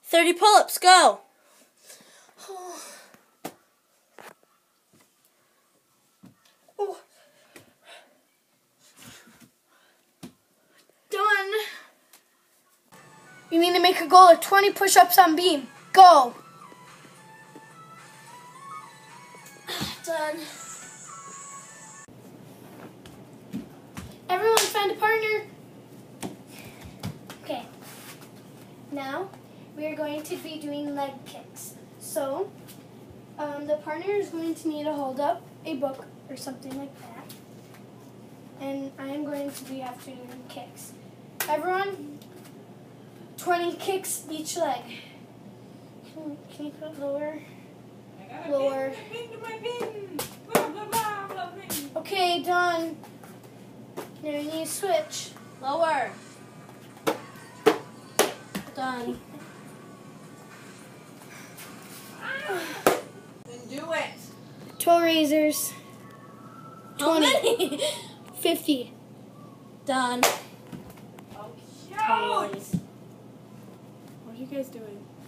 30 pull-ups, go. Done. You need to make a goal of 20 push-ups on beam. Go. Done. Everyone find a partner. Okay. Now, we are going to be doing leg kicks. So, the partner is going to need to hold up a book or something like that. And I am going to be after doing kicks. Everyone, 20 kicks each leg. Can you put it lower? Lower. Okay, done. Now you need to switch. Lower. Done. Then do it. Toe raisers. How 20. many? 50. Done. Oh, shoot! What are you guys doing?